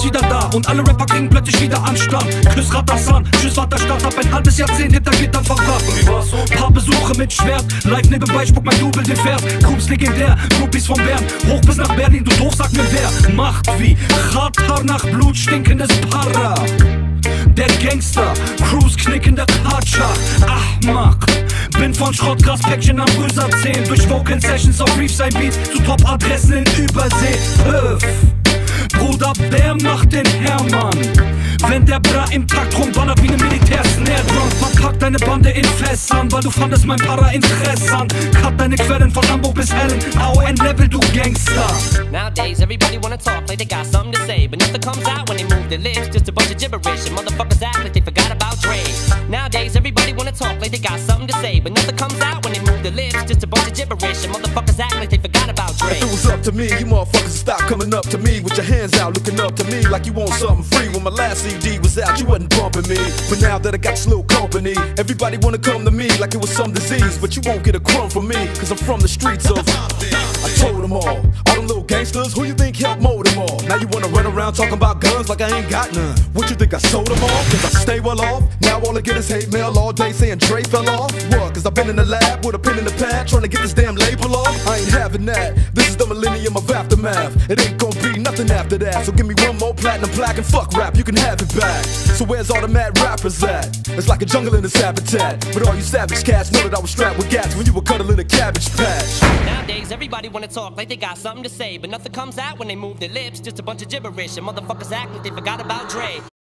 ist wieder da und alle Rapper kriegen plötzlich wieder Anstand. Küss Radassan, tschüss Vaterstadt, hab ein halbes Jahrzehnt hinter Gittern verbracht. Und wie war's so? Paar Besuche mit Schwert, live nebenbei spuckt mein Double den Pferd. Groups legendär, Groupies von Bern, hoch bis nach Berlin, du doof, sag mir wer macht wie Radhaar nach Blut, stinkendes Para. Der Gangster, Cruise knickender Katscha, Ahmak. Bin von Schrottgras-Päckchen am Röser 10 durch Vocal Sessions auf Reefside Beats zu Top-Adressen in Übersee. Pöff, Bruder Bär macht den Hermann. Wenn der Bra im Takt rumballert wie ne Militär-Snare-Drum. Verpack deine Bande in Fässern, weil du fandest mein Para interessant. Cut deine Quellen von Hamburg bis Hellen, AON-Level, du Gangster. Nowadays everybody wanna talk like they got something to say, but nothing comes out when they move their lips, just a bunch of gibberish, and motherfuckers act like they forgot about Dre. Nowadays everybody wanna talk like they got something to say, but nothing comes out when they move their lips, just a bunch of gibberish, and motherfuckers act like they forgot about Dre. If it was up to me, you motherfuckers would stop coming up to me with your hands out, looking up to me like you want something free. When my last CD was out, you wasn't bumping me, but now that I got this little company, everybody wanna come to me like it was some disease, but you won't get a crumb from me, cause I'm from the streets of I told them all them little gangsters, who you think helped mold them all? Now you wanna run around talking about guns like I ain't got none. What you think I sold them all? Cause I stay well off. Now all I get is hate mail all day saying Dre fell off. What? Cause I've been in the lab with a pen in the pad trying to get this damn label off. I ain't having that. This is the millennium of aftermath. It ain't gonna be nothing after that. So give me one more platinum plaque and fuck rap, you can have it back. So where's all the mad rappers at? It's like a jungle in its habitat. But all you savage cats know that I was strapped with gats when you were cuddling a cabbage patch. Nowadays everybody wanna talk like they got something to say, but nothing comes out when they move their lips, just a bunch of gibberish, and motherfuckers act like they forgot about Dre.